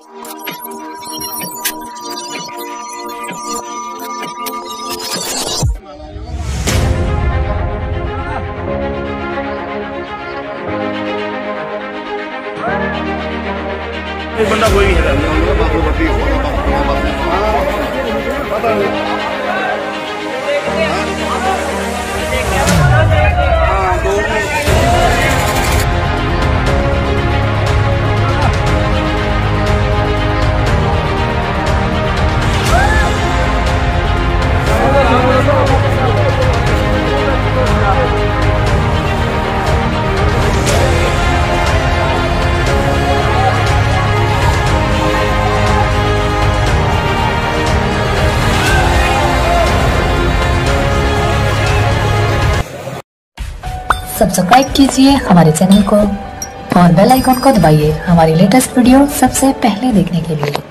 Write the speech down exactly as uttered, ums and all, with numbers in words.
एक बंदा कोई नहीं है। सब्सक्राइब कीजिए हमारे चैनल को और बेल आइकॉन को दबाइए हमारी लेटेस्ट वीडियो सबसे पहले देखने के लिए।